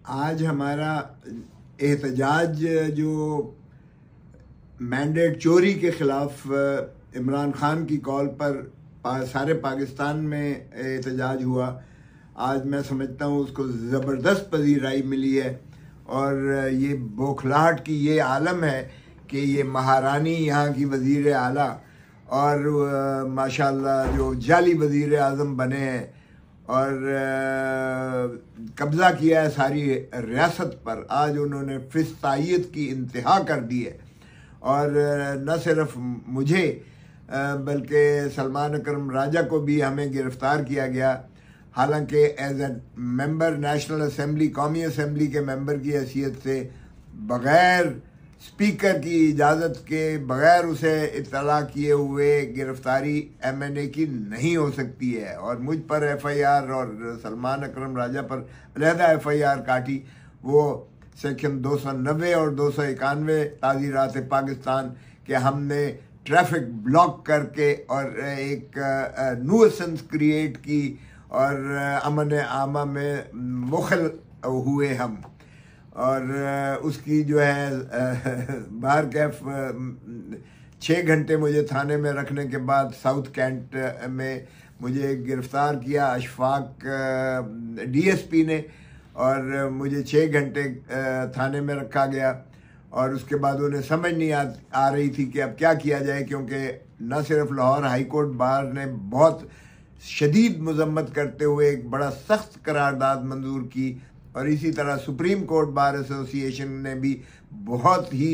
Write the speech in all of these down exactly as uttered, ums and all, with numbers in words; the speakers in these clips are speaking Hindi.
आज हमारा एहतजाज जो मैंडेट चोरी के ख़िलाफ़ इमरान ख़ान की कॉल पर पा, सारे पाकिस्तान में एहतजाज हुआ। आज मैं समझता हूँ उसको ज़बरदस्त पजीराई मिली है और ये बौखलाहट की ये आलम है कि ये महारानी यहाँ की वज़ीर आला और माशाल्लाह जो जाली वज़ीर आज़म बने हैं और कब्ज़ा किया है सारी रियासत पर। आज उन्होंने फिस्तायत की इंतहा कर दी है और न सिर्फ मुझे बल्कि सलमान अकरम राजा को भी हमें गिरफ़्तार किया गया। हालांकि as a member national assembly कौमी असम्बली के मेंबर की हैसियत से बग़ैर स्पीकर की इजाज़त के बग़ैर उसे इत्तला किए हुए गिरफ़्तारी एम एन ए की नहीं हो सकती है और मुझ पर एफ आई आर और सलमान अकरम राजा पर अलहदा एफ आई आर काटी। वो सेक्शन दो सौ नब्बे और दो सौ इक्यानवे ताज़ीरात पाकिस्तान के हमने ट्रैफिक ब्लॉक करके और एक नुएसेंस क्रिएट की और अमन आमा में मुखल हुए हम और उसकी जो है बाहर कैफ छः घंटे मुझे थाने में रखने के बाद साउथ कैंट में मुझे गिरफ़्तार किया अशफाक डी एस पी ने और मुझे छः घंटे थाने में रखा गया और उसके बाद उन्हें समझ नहीं आ, आ रही थी कि अब क्या किया जाए, क्योंकि न सिर्फ लाहौर हाई कोर्ट बार ने बहुत शदीद मजम्मत करते हुए एक बड़ा सख्त करारदाद मंजूर की और इसी तरह सुप्रीम कोर्ट बार एसोसिएशन ने भी बहुत ही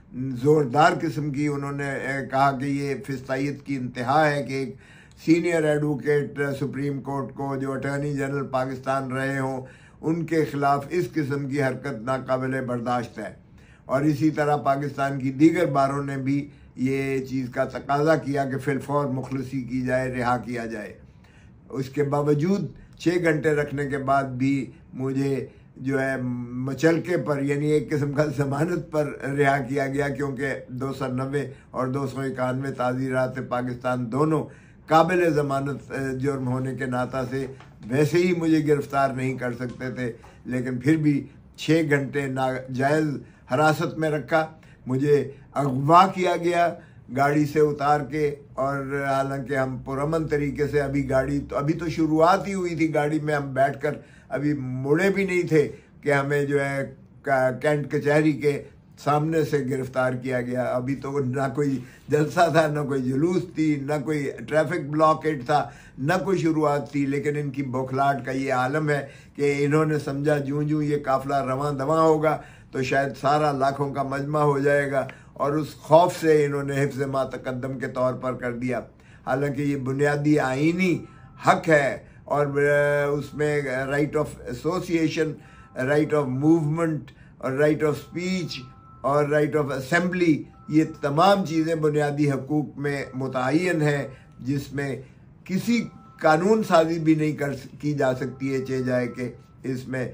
ज़ोरदार किस्म की उन्होंने कहा कि ये फिस्तायत की इंतहा है कि एक सीनियर एडवोकेट सुप्रीम कोर्ट को जो अटॉर्नी जनरल पाकिस्तान रहे हों उनके ख़िलाफ़ इस किस्म की हरकत नाकाबिले बर्दाश्त है। और इसी तरह पाकिस्तान की दीगर बारों ने भी ये चीज़ का तकाजा किया कि फिलफौर मुखलसी की जाए, रिहा किया जाए। उसके बावजूद छः घंटे रखने के बाद भी मुझे जो है मचलके पर यानी एक किस्म का ज़मानत पर रिहा किया गया, क्योंकि दो सौ नब्बे और दो सौ इक्यानवे ताज़ीरात पाकिस्तान दोनों काबिल ज़मानत जुर्म होने के नाता से वैसे ही मुझे गिरफ़्तार नहीं कर सकते थे, लेकिन फिर भी छः घंटे नाजायज़ हिरासत में रखा। मुझे अगवा किया गया गाड़ी से उतार के और हालांकि हम पुरअमन तरीके से अभी गाड़ी तो अभी तो शुरुआत ही हुई थी, गाड़ी में हम बैठकर अभी मुड़े भी नहीं थे कि हमें जो है कैंट कचहरी के सामने से गिरफ़्तार किया गया। अभी तो ना कोई जलसा था, ना कोई जुलूस थी, ना कोई ट्रैफिक ब्लॉकेट था, ना कोई शुरुआत थी, लेकिन इनकी बौखलाहट का ये आलम है कि इन्होंने समझा जूं जूं ये काफ़िला रवां दवां होगा तो शायद सारा लाखों का मजमा हो जाएगा और उस खौफ से इन्होंने हिफ्ज़ मा तक़द्दम के तौर पर कर दिया। हालांकि ये बुनियादी आईनी हक है और उसमें right of association, right of movement और राइट ऑफ स्पीच और राइट ऑफ असेंबली, ये तमाम चीज़ें बुनियादी हकूक़ में मुतय्यन हैं जिसमें किसी कानून साजी भी नहीं कर की जा सकती है चे जाए कि इसमें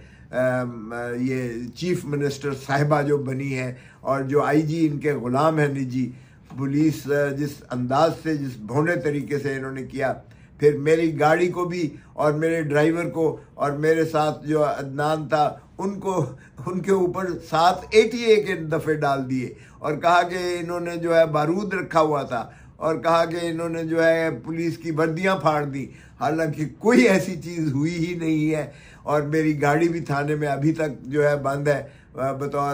आ, ये चीफ मिनिस्टर साहिबा जो बनी है और जो आईजी इनके ग़ुलाम है निजी, पुलिस जिस अंदाज से जिस भोंडे तरीके से इन्होंने किया, फिर मेरी गाड़ी को भी और मेरे ड्राइवर को और मेरे साथ जो अदनान था उनको उनके ऊपर सात एटीए के दफ़े डाल दिए और कहा कि इन्होंने जो है बारूद रखा हुआ था और कहा कि इन्होंने जो है पुलिस की वर्दियां फाड़ दी। हालांकि कोई ऐसी चीज़ हुई ही नहीं है और मेरी गाड़ी भी थाने में अभी तक जो है बंद है बतौर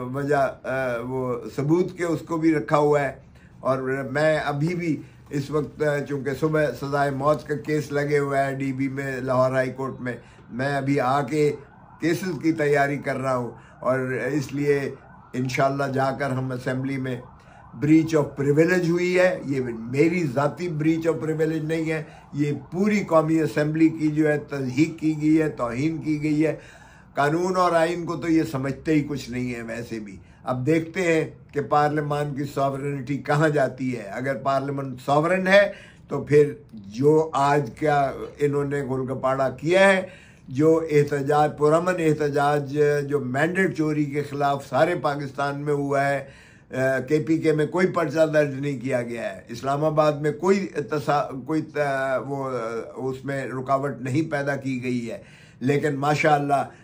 वजह वो सबूत के, उसको भी रखा हुआ है। और मैं अभी भी इस वक्त चूँकि सुबह सज़ाए मौत का केस लगे हुआ है डी बी में लाहौर हाई कोर्ट में, मैं अभी आके केसेस की तैयारी कर रहा हूँ और इसलिए इंशाल्लाह जाकर हम असेंबली में ब्रीच ऑफ प्रिविलेज हुई है। ये मेरी ज़ाती ब्रीच ऑफ प्रिविलेज नहीं है, ये पूरी कौमी असेंबली की जो है तज़हीक की गई है, तौहीन की गई है। कानून और आइन को तो ये समझते ही कुछ नहीं है वैसे भी। अब देखते हैं कि पार्लियामान की सॉवरेनिटी कहाँ जाती है। अगर पार्लियामेंट सॉवरन है तो फिर जो आज क्या इन्होंने गोलगपाड़ा किया है, जो एहतजाज पुरअमन एहतजाज जो मैंडेट चोरी के ख़िलाफ़ सारे पाकिस्तान में हुआ है, के पी के में कोई पर्चा दर्ज नहीं किया गया है, इस्लामाबाद में कोई तसा कोई त, वो उसमें रुकावट नहीं पैदा की गई है, लेकिन माशाअल्लाह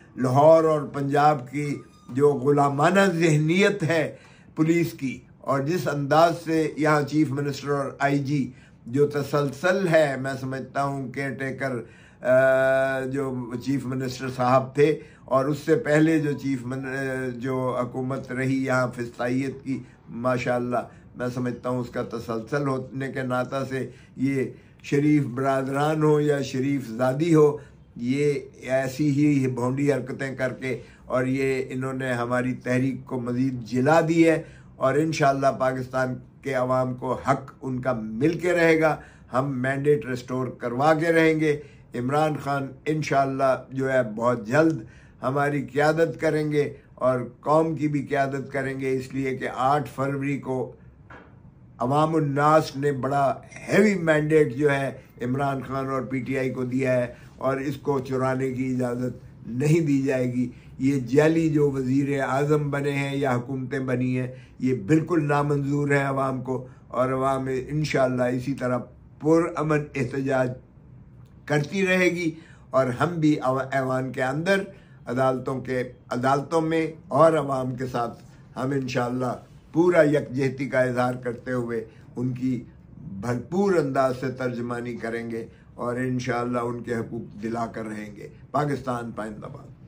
लाहौर और पंजाब की जो गुलामाना जहनीत है पुलिस की, और जिस अंदाज से यहाँ चीफ मिनिस्टर और आईजी जो तसलसल है, मैं समझता हूँ केयर टेकर जो चीफ मिनिस्टर साहब थे और उससे पहले जो चीफ जो हुकूमत रही यहाँ फिस्तायत की, माशाल्लाह मैं समझता हूँ उसका तसलसल होने के नाता से ये शरीफ बरादरान हो या शरीफ ज़ादी हो, ये ऐसी ही भौंडी हरकतें करके और ये इन्होंने हमारी तहरीक को मज़ीद जिला दी है। और इंशाअल्लाह पाकिस्तान के अवाम को हक उनका मिल के रहेगा, हम मैंडेट रिस्टोर करवा के रहेंगे। इमरान खान इंशाअल्लाह जो है बहुत जल्द हमारी क़यादत करेंगे और कौम की भी क़यादत करेंगे, इसलिए कि आठ फरवरी को अवाम उन्नास ने बड़ा हैवी मैंडेट जो है इमरान खान और पीटीआई को दिया है और इसको चुराने की इजाज़त नहीं दी जाएगी। ये जाली जो वज़ीर आज़म बने हैं या हुकूमतें बनी हैं, ये बिल्कुल नामंजूर है अवाम को, और अवाम इंशाअल्लाह इसी तरह पुरअमन एहतजाज करती रहेगी और हम भी ऐवान के अंदर अदालतों के अदालतों में और अवाम के साथ हम इंशाअल्लाह पूरा यकजहती का इजहार करते हुए उनकी भरपूर अंदाज से तर्जमानी करेंगे और इंशाअल्लाह उनके हकूक़ दिला कर रहेंगे। पाकिस्तान पाइंदाबाद।